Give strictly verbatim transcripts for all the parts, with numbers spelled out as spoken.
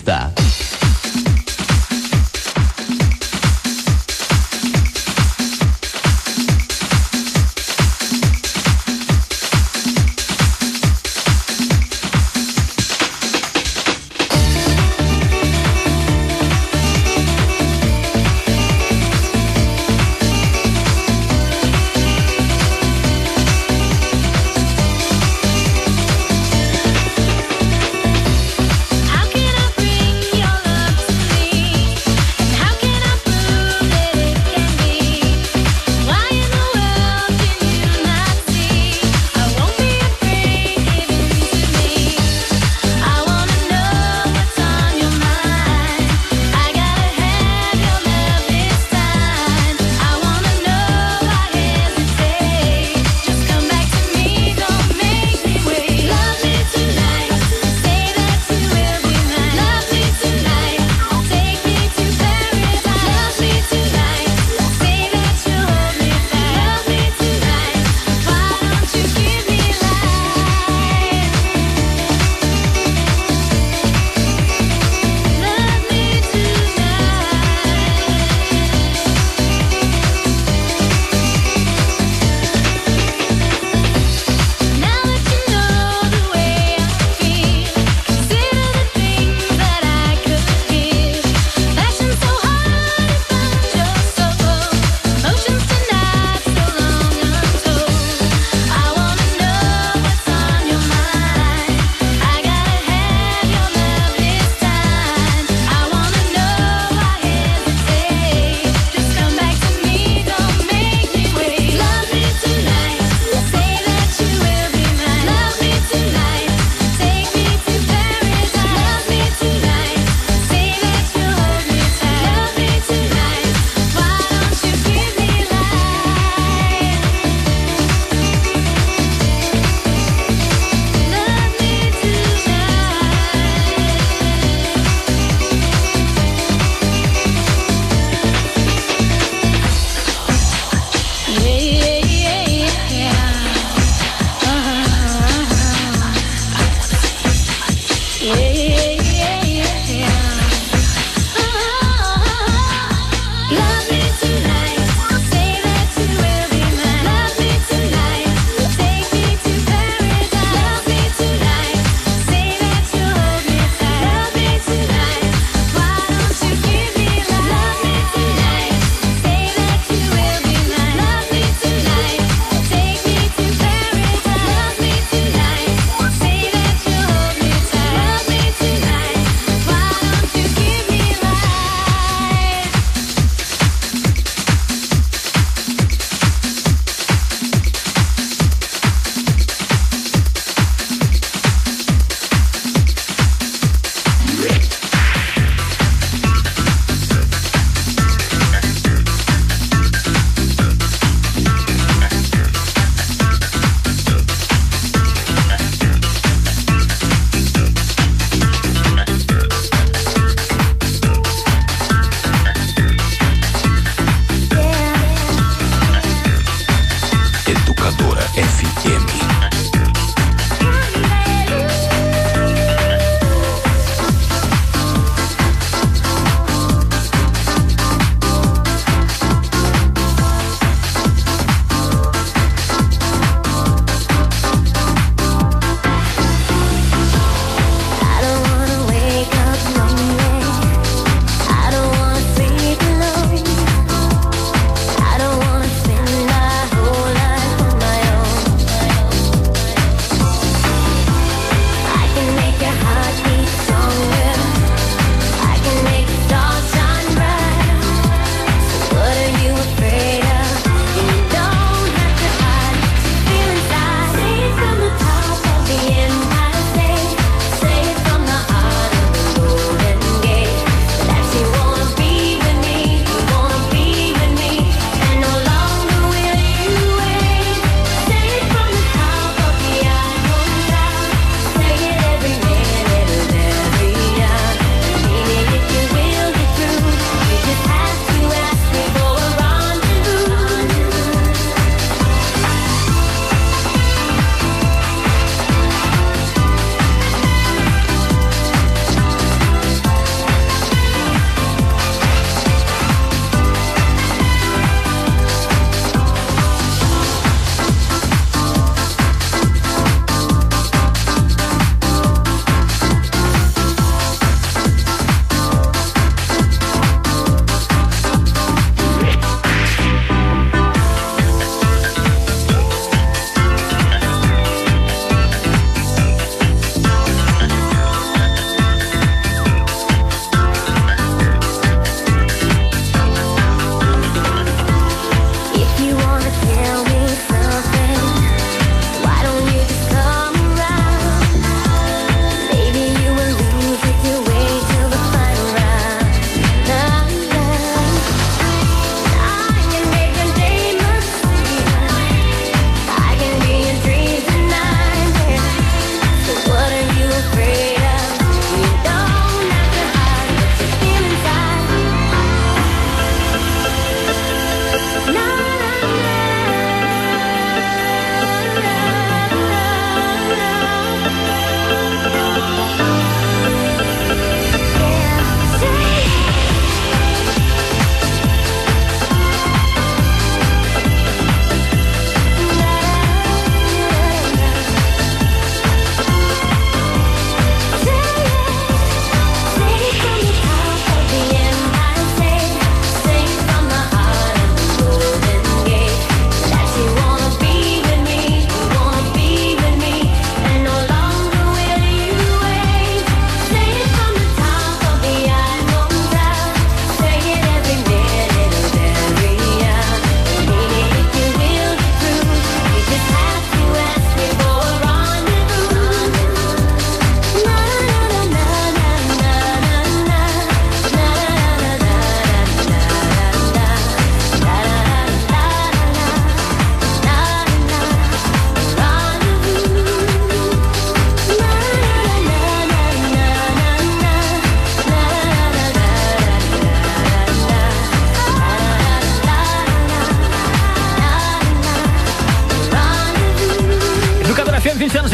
pista. Love me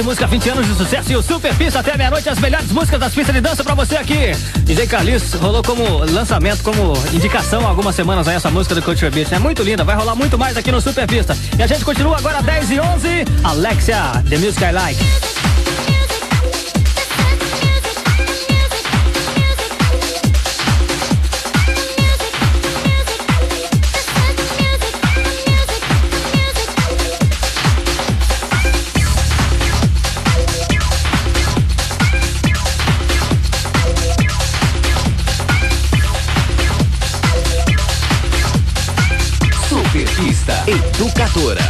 de música, vinte anos de sucesso e o Super Pista até meia-noite, as melhores músicas das pistas de dança pra você aqui. D J Carlinhos rolou como lançamento, como indicação há algumas semanas aí essa música do Culture Beat. É muito linda, vai rolar muito mais aqui no Super Pista. E a gente continua agora dez e onze, Alexia, The Music I Like. Educadora.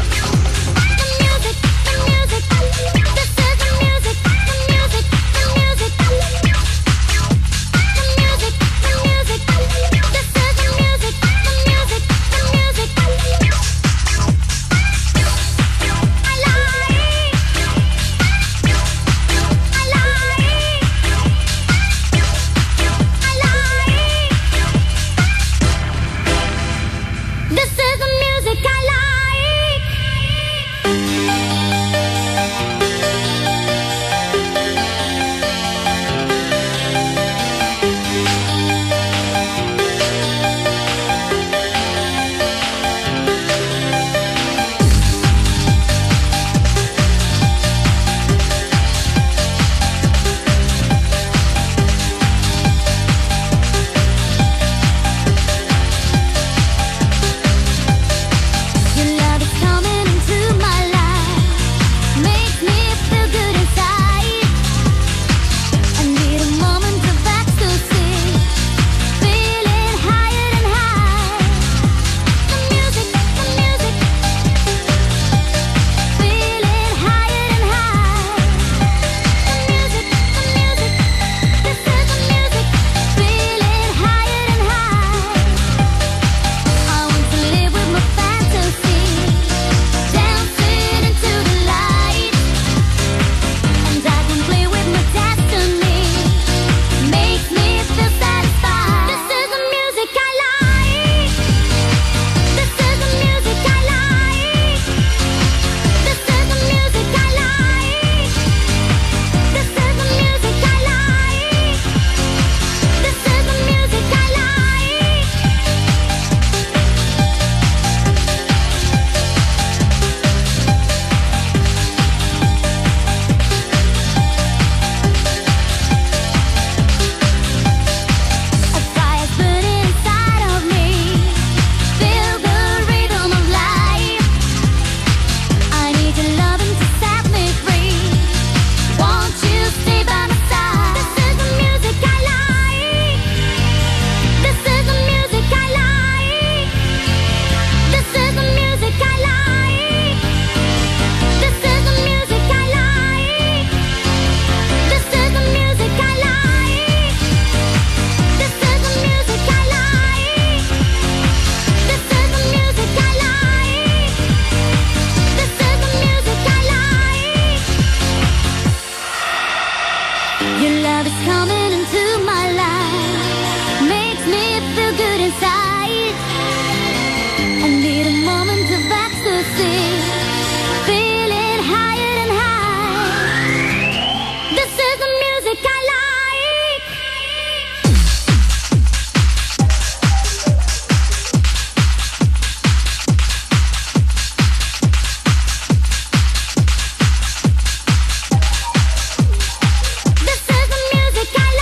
This is the music I like.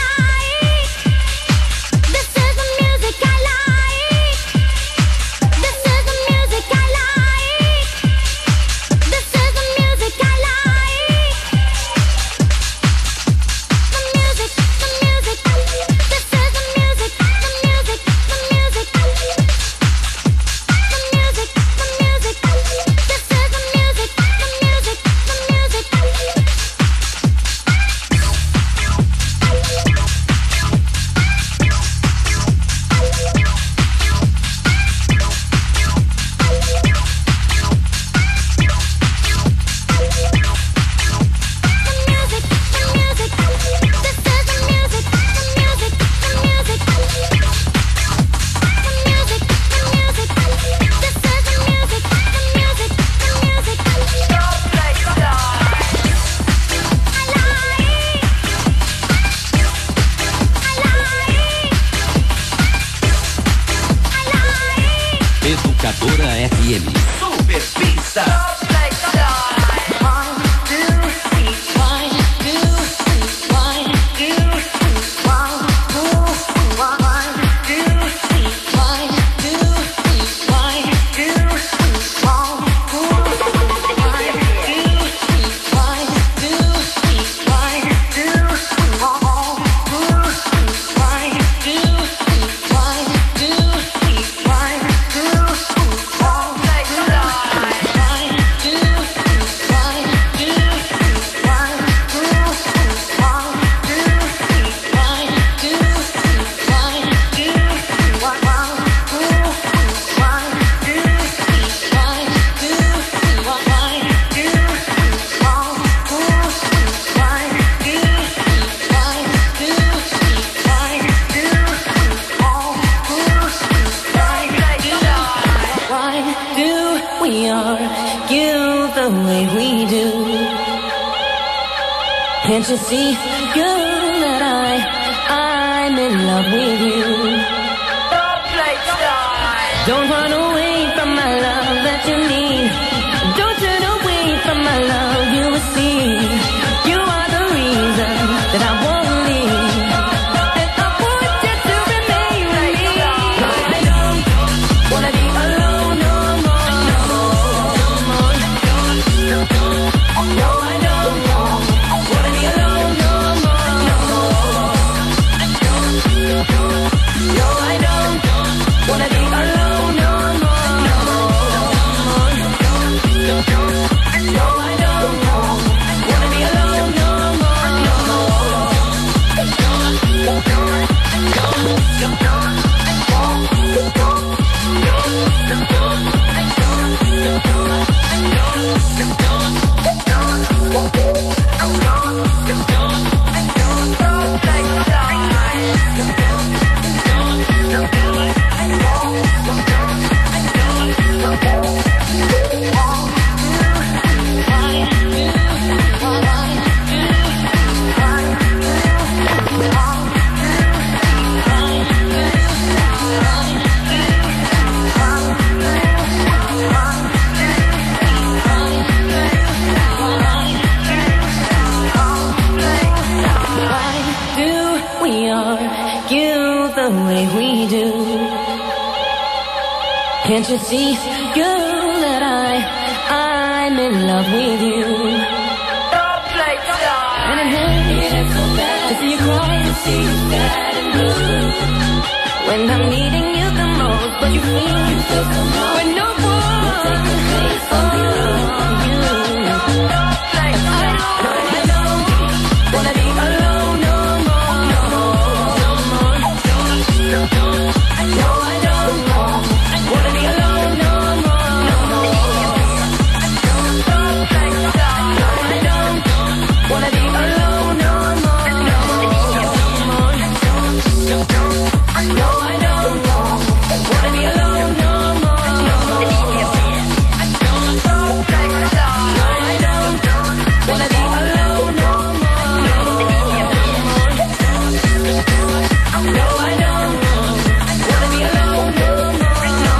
you see, girl, that I, I'm in love with you. Don't run away from my love that you need. Don't turn away from my love, you will see. You are the reason that I won't leave. And I want you to remain with me. I don't wanna be alone no more, no more. No, I don't wanna be alone no more, no more. No, I don't wanna be alone no more, no more. No, I don't wanna be alone no more, no Can't you see, girl, that I, I'm in love with you? Don't play time. And it hurts so bad to see you cry, to see you sad and blue. When I'm needing you the most, but you feel, you feel so low. When no one will take the place of you. Don't play time. I don't wanna be alone no more, no more, no more. No, I don't wanna be alone no more, no more. Don't play time. I don't wanna be alone no more, no more. No, I don't wanna be alone no more, no more. Don't play time. I don't wanna be alone no more, no more. No, I don't wanna be alone no more, no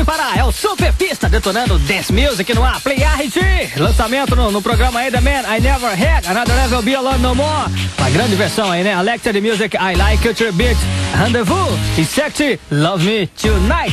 parar. É o Super Pista detonando Dance Music no ar. Play R T. Lançamento no, no programa aí, The Man I Never Had. Another Level Be Alone No More. Uma grande versão aí, né? Alexa The Music I Like Culture Beat. Rendezvous e Sexy Love Me Tonight.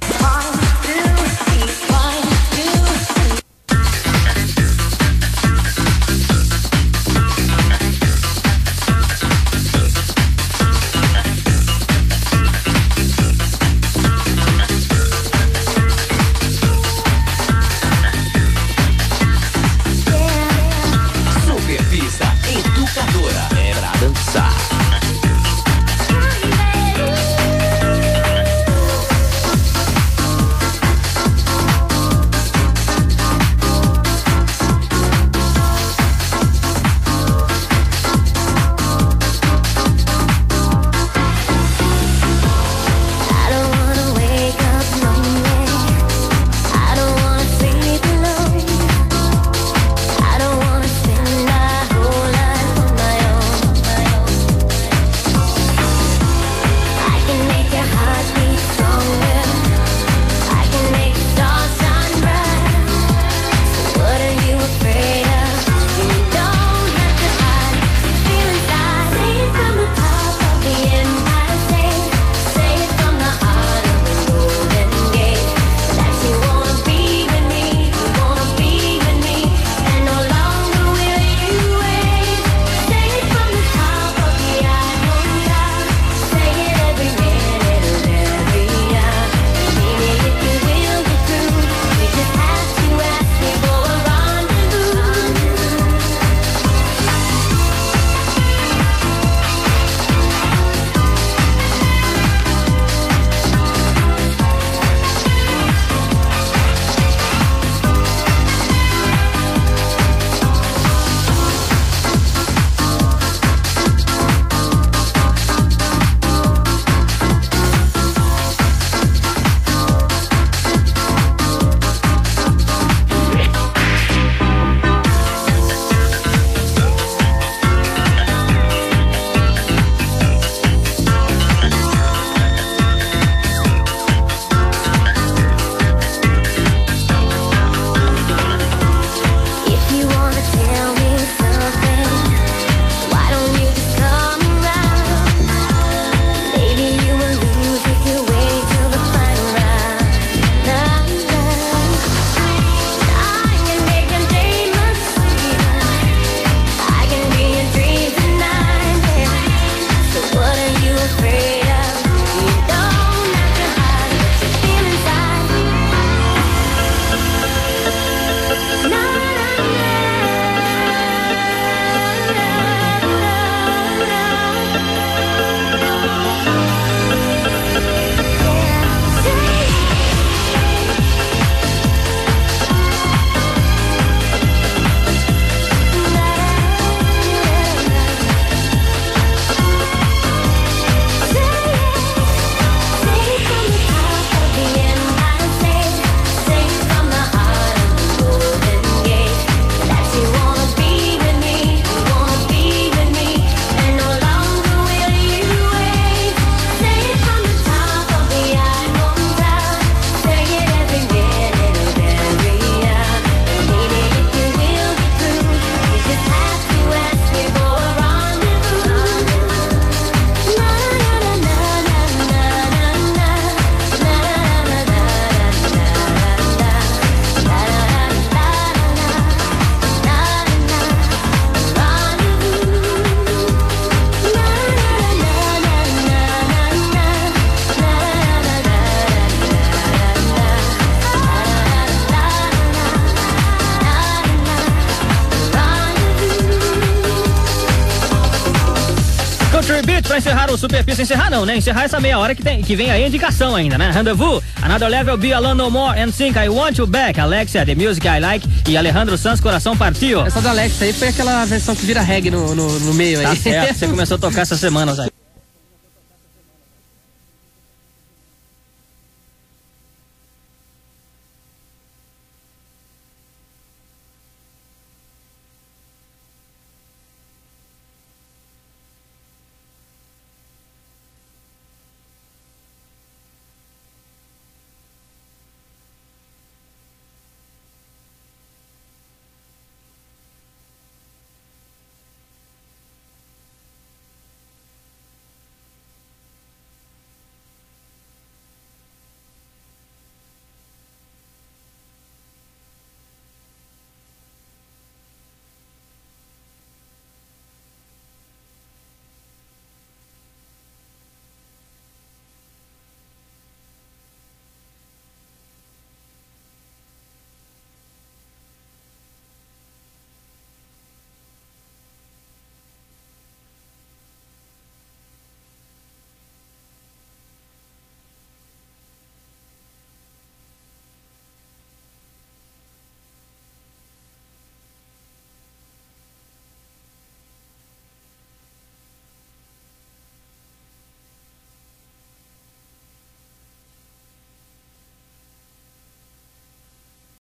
Pra encerrar o Super Pista, encerrar não, né? Encerrar essa meia hora que, tem, que vem aí a indicação ainda, né? Rendezvous, Another Level, Be Alone No More, N Sync, I Want You Back, Alexia, The Music I Like e Alejandro Sanz, Coração Partiu. Essa da Alexia aí foi aquela versão que vira reggae no, no, no meio aí. Tá certo, você começou a tocar essa semana, Zé.